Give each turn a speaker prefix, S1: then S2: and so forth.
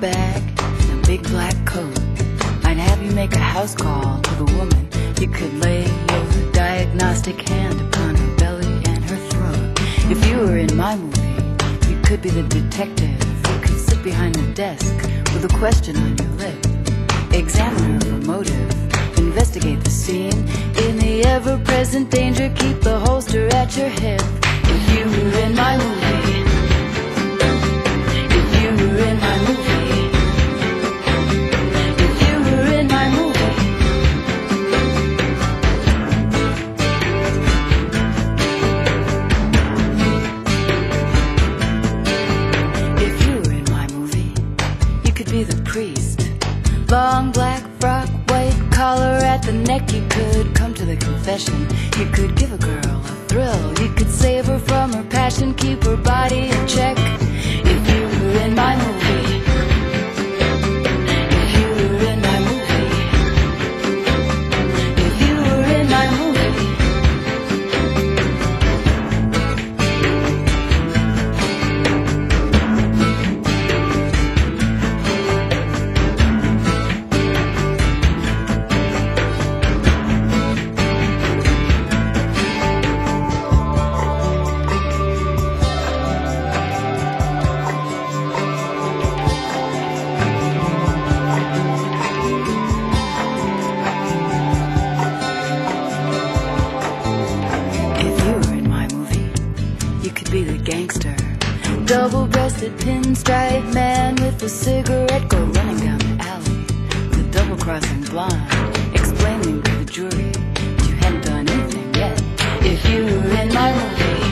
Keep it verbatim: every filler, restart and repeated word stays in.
S1: bag and a big black coat. I'd have you make a house call to the woman. You could lay your diagnostic hand upon her belly and her throat. If you were in my movie, you could be the detective. You could sit behind the desk with a question on your lip. Examine her for motive, investigate the scene. In the ever-present danger, keep the holster at your hip. If you were in my movie, if you were in my movie, if you were in my movie, if you were in my movie, you could be the priest. Long black frock, white collar at the neck. You could come to the confession. You could give a girl a thrill. You could save her from her passion, keep her body in check. If you were in my movie, if you were in my movie, if you were in my movie. Be the gangster, double-breasted pinstripe man with a cigarette, go running down the alley, the double-crossing blonde, explaining to the jury that you hadn't done anything yet. If you were in my movie,